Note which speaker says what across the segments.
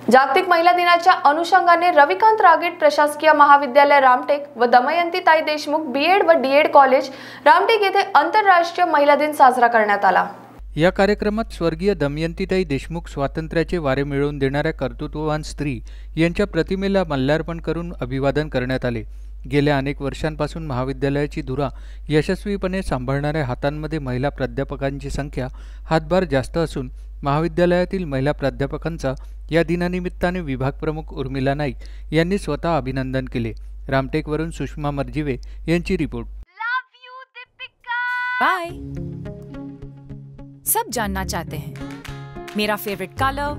Speaker 1: जागतिक महिला दिनाच्या अनुषंगाने रविकांत रागेट प्रशासकीय महाविद्यालय रामटेक व दमयंतीताई देशमुख बीएड व डीएड कॉलेज रामटेक येथे आंतरराष्ट्रीय महिला दिन साजरा करण्यात आला।
Speaker 2: या कार्यक्रमात स्वर्गीय दमयंतीताई देशमुख स्वातंत्र्याचे वारे मिळवून देणाऱ्या कर्तृत्ववान स्त्री यांच्या प्रतिमेला माल्यार्पण करून अभिवादन करण्यात आले। गेल्या अनेक वर्षांपासून महाविद्यालयाची धुरा यशस्वीपणे सांभाळणाऱ्या हातांमध्ये महिला प्राध्यापकांची संख्या हातभार जास्त असून महाविद्यालयातील महिला प्राध्यापकांचा या दिनानिमित्ताने विभाग प्रमुख उर्मिला नाईक यांनी स्वतः अभिनंदन केले। रामटेकवरून सुषमा मर्जीवे यांची रिपोर्ट।
Speaker 3: बाय। सब जानना चाहते हैं मेरा फेवरेट कलर,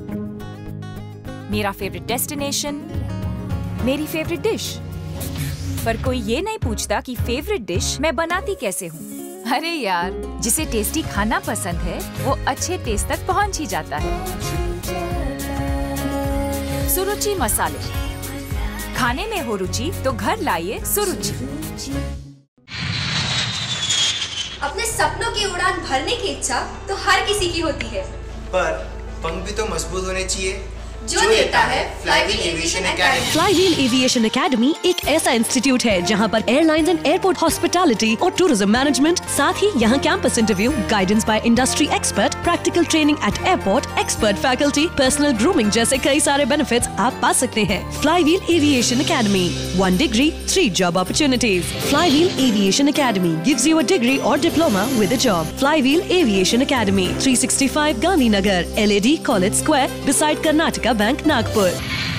Speaker 3: मेरा फेवरेट डेस्टिनेशन, मेरी फेवरेट डिश, पर कोई ये नहीं पूछता कि फेवरेट डिश मैं बनाती कैसे हूँ। अरे यार, जिसे टेस्टी खाना पसंद है वो अच्छे टेस्ट तक पहुँच ही जाता है। सुरुचि मसाले, खाने में हो रुचि तो घर लाइए सुरुचि।
Speaker 4: अपने सपनों की उड़ान भरने की इच्छा तो हर किसी की होती है,
Speaker 5: पर पंख भी तो मजबूत होने चाहिए
Speaker 4: जो देता है Flywheel Aviation Academy.
Speaker 6: Flywheel Aviation Academy एक ऐसा इंस्टीट्यूट है जहां पर एयरलाइंस एंड एयरपोर्ट हॉस्पिटैलिटी और टूरिज्म मैनेजमेंट, साथ ही यहां campus interview, guidance by industry expert, practical training at airport, expert faculty, personal grooming जैसे कई सारे बेनिफिट्स आप पा सकते हैं। Flywheel Aviation Academy, 1 degree, 3 job opportunities। Flywheel Aviation Academy gives you a degree or diploma with a job। Flywheel Aviation academy, 365 Gandhinagar, LAD College Square, beside Karnataka Bank, Nagpur।